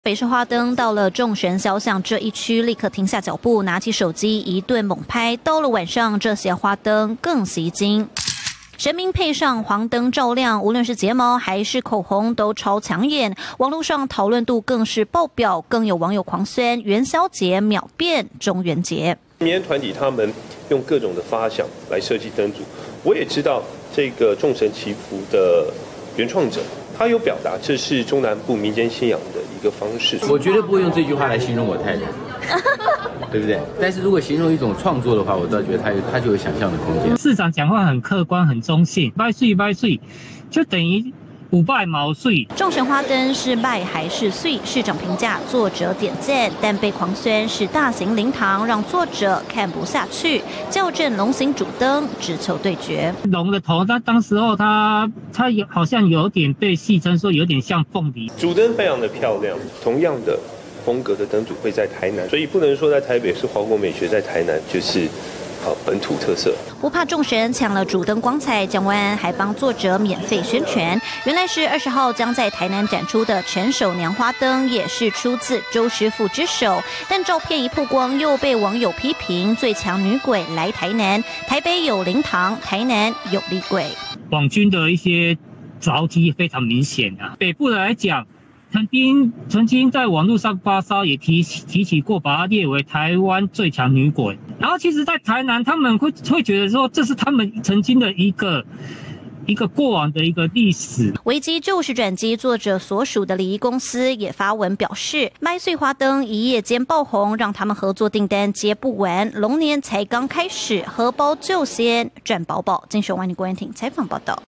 北市花灯到了众神肖像这一区，立刻停下脚步，拿起手机一顿猛拍。到了晚上，这些花灯更吸睛。神明配上黄灯照亮，无论是睫毛还是口红都超抢眼，网络上讨论度更是爆表，更有网友狂宣元宵节秒变中元节。 民间团体他们用各种的发想来设计灯组，我也知道这个众神祈福的原创者，他有表达这是中南部民间信仰的一个方式。 我绝对不会用这句话来形容我太太。对不对？但是如果形容一种创作的话，我倒觉得他就有想象的空间。 市长讲话很客观、很中性，拜岁，就等于500毛岁。 众神花灯是拜还是岁？市长评价，作者点赞，但被狂宣是大型灵堂，让作者看不下去。校正龙形主灯，只求对决。 龙的头，当时候他好像有点被戏称说有点像凤梨。 主灯非常的漂亮，同样的风格的灯组会在台南，所以不能说在台北是华国美学，在台南就是本土特色。 不怕众神抢了主灯光彩，蒋万安还帮作者免费宣传。原来是20号将在台南展出的陈守娘花灯，也是出自周师傅之手。但照片一曝光，又被网友批评最强女鬼来台南，台北有灵堂，台南有厉鬼。 网军的一些着急非常明显啊。北部来讲，曾经在网络上发烧，也提起过，把它列为台湾最强女鬼。然后其实，在台南，他们会觉得说，这是他们曾经的一个过往的一个历史。 危机就是转机，作者所属的礼仪公司也发文表示，麦穗花灯一夜间爆红，让他们合作订单接不完，龙年才刚开始，荷包就先赚饱饱。金雄万里郭彦廷采访报道。